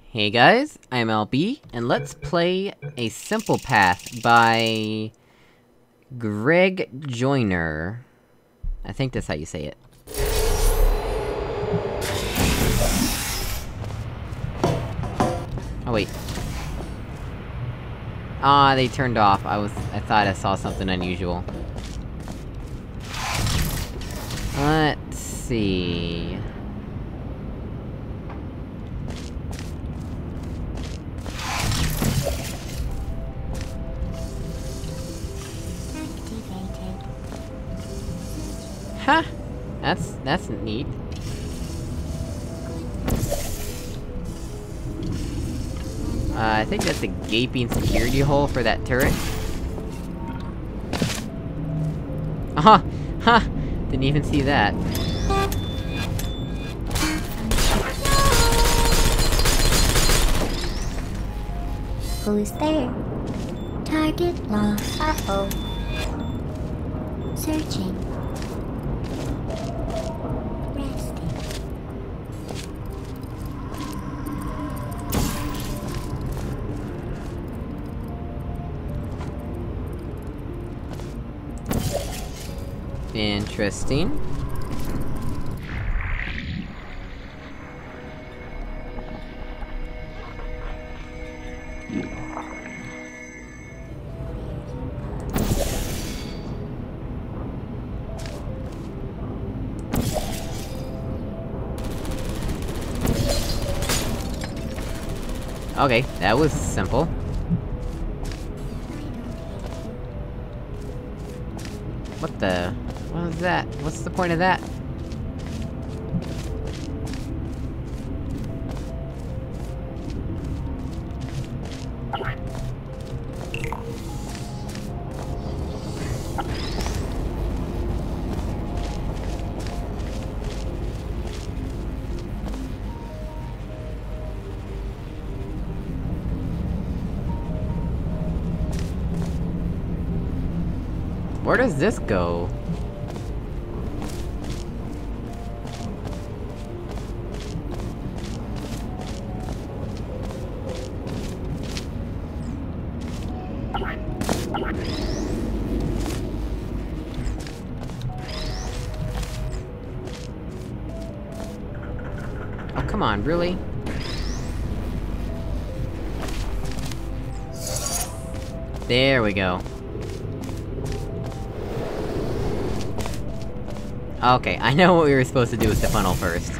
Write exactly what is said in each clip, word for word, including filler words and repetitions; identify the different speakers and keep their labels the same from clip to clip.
Speaker 1: Hey guys, I'm L B, and let's play A Simple Path by... Gregjoyner. I think that's how you say it. Oh wait. Ah, they turned off. I was- I thought I saw something unusual. Let's see... Huh! That's- that's neat. Uh, I think that's a gaping security hole for that turret. Uh-huh! Huh! Didn't even see that.
Speaker 2: Who's there? Target lost. Uh-oh. Searching. Resting.
Speaker 1: Interesting. Okay, that was simple. What the... what was that? What's the point of that? Where does this go? Oh, come on, really? There we go. Okay, I know what we were supposed to do with the funnel first.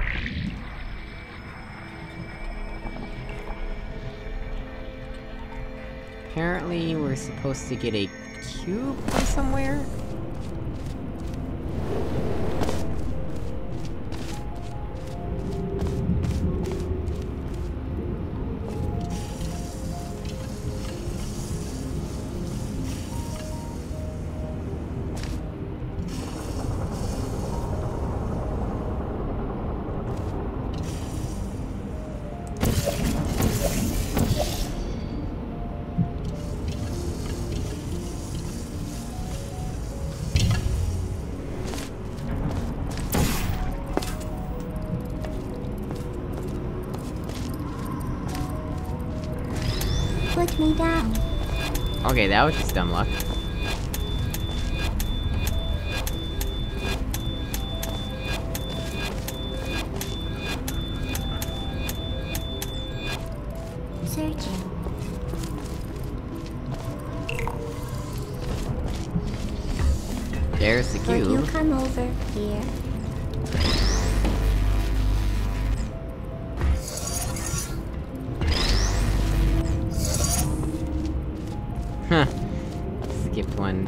Speaker 1: Apparently, we're supposed to get a cube from somewhere?
Speaker 2: Put me down.
Speaker 1: Okay, that was just dumb luck.
Speaker 2: Searching.
Speaker 1: There's the
Speaker 2: Will you
Speaker 1: cube.
Speaker 2: come over here?
Speaker 1: Huh. Skipped one.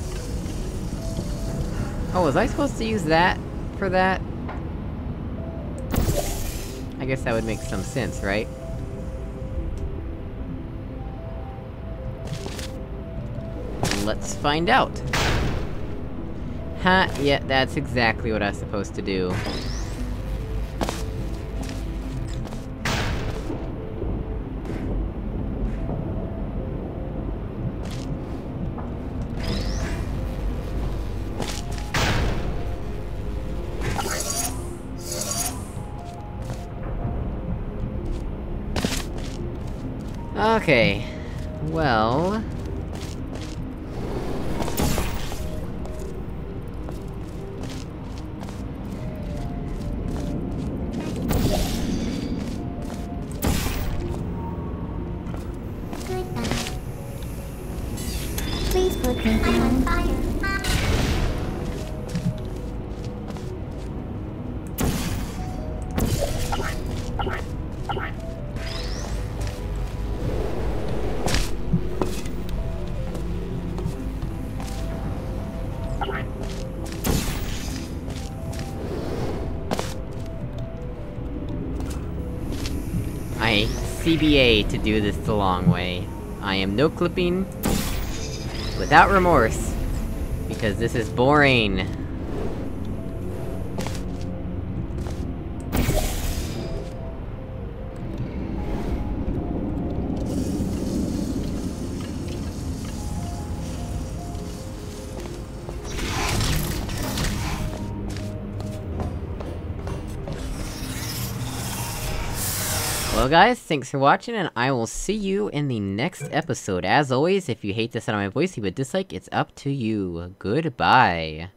Speaker 1: Oh, was I supposed to use that for that? I guess that would make some sense, right? Let's find out! Ha, yeah, that's exactly what I was supposed to do. Okay... well...
Speaker 2: Goodbye. Please put me down. I'm on fire.
Speaker 1: I C B A to do this the long way. I am no-clipping... without remorse. Because this is boring. Well guys, thanks for watching, and I will see you in the next episode. As always, if you hate the sound of my voice, leave a dislike, it's up to you. Goodbye.